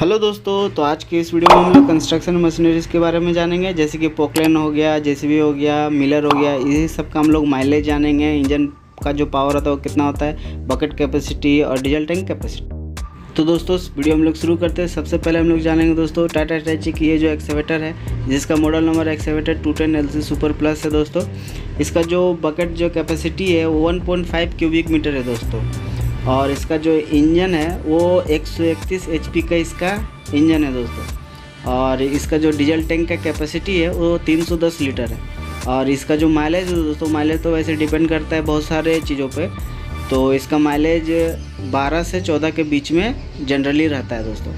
Hello दोस्तों, तो आज के इस वीडियो में हम लोग कंस्ट्रक्शन मशीनरीज के बारे में जानेंगे, जैसे कि पोकलेन हो गया, जेसीबी हो गया, मिलर हो गया। यही सब का हम लोग माइलेज जानेंगे, इंजन का जो पावर होता है वो कितना होता है, बकेट कैपेसिटी और डीजल टैंक कैपेसिटी। तो दोस्तों वीडियो हम लोग शुरू करते हैं। सबसे पहले हम लोग जानेंगे दोस्तों टाटा हिटाची की ये जो एक्सकेवेटर है, जिसका model number excavator 210 LC super plus है दोस्तों। इसका जो बकेट जो कैपेसिटी है वो 1.5 क्यूबिक मीटर है दोस्तों। और इसका जो इंजन है वो 131 HP का इसका इंजन है दोस्तों। और इसका जो डीजल टैंक का कैपेसिटी है वो 310 लीटर है। और इसका जो माइलेज है दोस्तों, माइलेज तो वैसे डिपेंड करता है बहुत सारे चीज़ों पे, तो इसका माइलेज 12 से 14 के बीच में जनरली रहता है दोस्तों।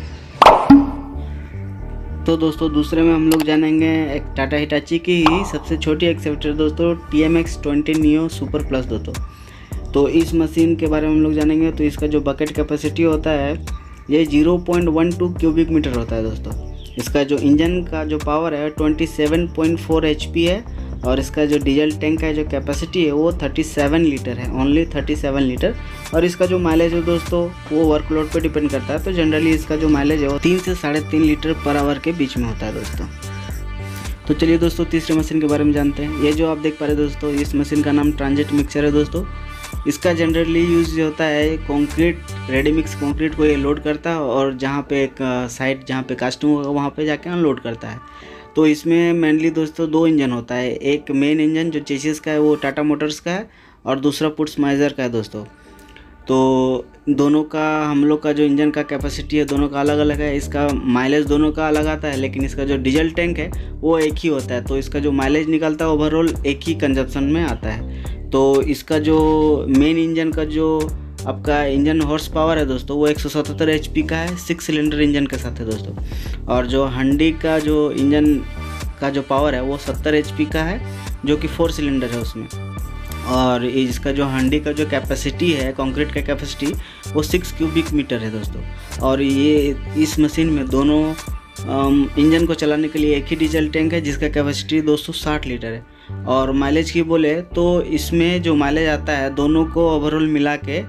तो दोस्तों दूसरे में हम लोग जानेंगे एक टाटा हिटाची की ही सबसे छोटी एक्सकेवेटर दोस्तों, TMX 20 नियो सुपर प्लस दोस्तों। तो इस मशीन के बारे में हम लोग जानेंगे। तो इसका जो बकेट कैपेसिटी होता है ये 0.12 क्यूबिक मीटर होता है दोस्तों। इसका जो इंजन का जो पावर है 27.4 HP है। और इसका जो डीजल टैंक का जो कैपेसिटी है वो 37 लीटर है, ओनली 37 लीटर। और इसका जो माइलेज है दोस्तों वो वर्कलोड पे डिपेंड करता है। तो जनरली इसका जो माइलेज है वो 3 से 3.5 लीटर पर आवर के बीच में होता है दोस्तों। तो चलिए दोस्तों तीसरे मशीन के बारे में जानते हैं। ये जो आप देख पा रहे हैं दोस्तों, इस मशीन का नाम ट्रांजिट मिक्सर है दोस्तों। इसका जनरली यूज़ होता है कंक्रीट, रेडी मिक्स कंक्रीट को ये लोड करता है और जहाँ पे एक साइड जहाँ पे कास्टिंग होगा वहाँ पे जाके अनलोड करता है। तो इसमें मेनली दोस्तों 2 इंजन होता है। एक मेन इंजन जो चेसिस का है वो टाटा मोटर्स का है और दूसरा पुट्स माइजर का है दोस्तों। तो दोनों का हम लोग का जो इंजन का कैपेसिटी है दोनों का अलग अलग है। इसका माइलेज दोनों का अलग आता है, लेकिन इसका जो डीजल टैंक है वो एक ही होता है। तो इसका जो माइलेज निकलता है ओवरऑल एक ही कंजप्शन में आता है। तो इसका जो मेन इंजन का जो आपका इंजन हॉर्स पावर है दोस्तों वो 177 HP का है, 6 सिलेंडर इंजन के साथ है दोस्तों। और जो हंडी का जो इंजन का जो पावर है वो 70 HP का है, जो कि 4 सिलेंडर है उसमें। और इसका जो हंडी का जो कैपेसिटी है, कंक्रीट का कैपेसिटी वो 6 क्यूबिक मीटर है दोस्तों। और ये इस मशीन में दोनों इंजन को चलाने के लिए एक ही डीजल टैंक है, जिसका कैपेसिटी 260 लीटर है। और माइलेज की बोले तो इसमें जो माइलेज आता है दोनों को ओवरऑल मिला के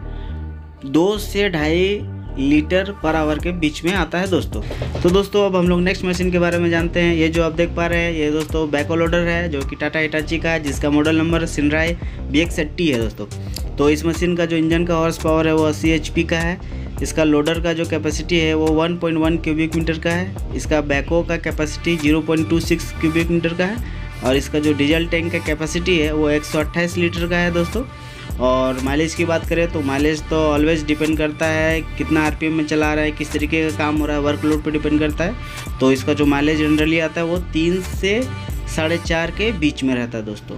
2 से 2.5 लीटर पर आवर के बीच में आता है दोस्तों। तो दोस्तों अब हम लोग नेक्स्ट मशीन के बारे में जानते हैं। ये जो आप देख पा रहे हैं ये दोस्तों बैकहो लोडर है, जो कि टाटा हिटाची का है, जिसका मॉडल नंबर सिनराई BX80 है दोस्तों। तो इस मशीन का जो इंजन का हॉर्स पावर है वो 80 HP का है। इसका लोडर का जो कैपेसिटी है वो 1.1 क्यूबिक मीटर का है। इसका बैकहो का कैपेसिटी 0.26 क्यूबिक मीटर का है। और इसका जो डीजल टैंक का कैपेसिटी है वो 128 लीटर का है दोस्तों। और माइलेज की बात करें तो माइलेज तो ऑलवेज डिपेंड करता है कितना RPM में चला रहा है, किस तरीके का काम हो रहा है, वर्कलोड पे डिपेंड करता है। तो इसका जो माइलेज जनरली आता है वो 3 से 4.5 के बीच में रहता है दोस्तों।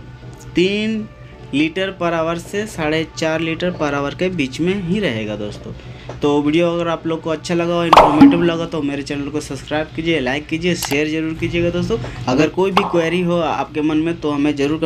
3 लीटर पर आवर से 4.5 लीटर पर आवर के बीच में ही रहेगा दोस्तों। तो वीडियो अगर आप लोग को अच्छा लगा और इन्फॉर्मेटिव लगा तो मेरे चैनल को सब्सक्राइब कीजिए, लाइक कीजिए, शेयर जरूर कीजिएगा दोस्तों। अगर कोई भी क्वेरी हो आपके मन में तो हमें ज़रूर